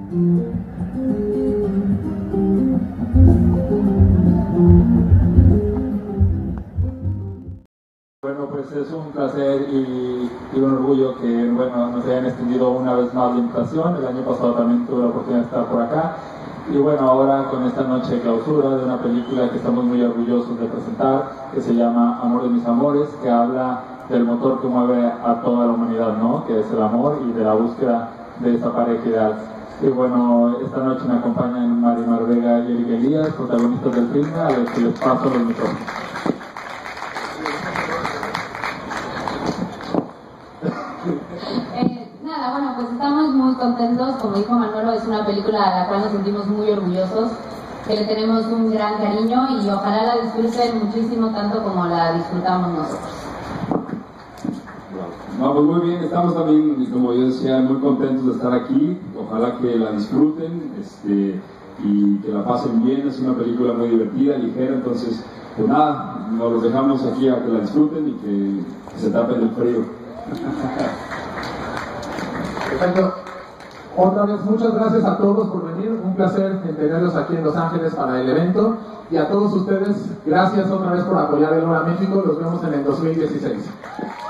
Bueno, pues es un placer y un orgullo que nos hayan extendido una vez más la invitación. El año pasado también tuve la oportunidad de estar por acá. Y bueno, ahora con esta noche de clausura de una película que estamos muy orgullosos de presentar, que se llama Amor de mis amores, que habla del motor que mueve a toda la humanidad, ¿no? Que es el amor y de la búsqueda de esa pareja ideal. Y bueno, esta noche me acompañan Marimar Vega y Erika Elías, protagonistas del filme, a los que les paso los micrófonos. Nada, bueno, pues estamos muy contentos. Como dijo Manolo, es una película a la cual nos sentimos muy orgullosos, que le tenemos un gran cariño y ojalá la disfruten muchísimo, tanto como la disfrutamos nosotros. Vamos muy bien, estamos también, como yo decía, muy contentos de estar aquí. Ojalá que la disfruten y que la pasen bien. Es una película muy divertida, ligera, entonces, pues nada, nos los dejamos aquí a que la disfruten y que se tapen el frío. Perfecto. Otra vez, muchas gracias a todos por venir. Un placer tenerlos aquí en Los Ángeles para el evento. Y a todos ustedes, gracias otra vez por apoyar el Nueva México. Los vemos en el 2016.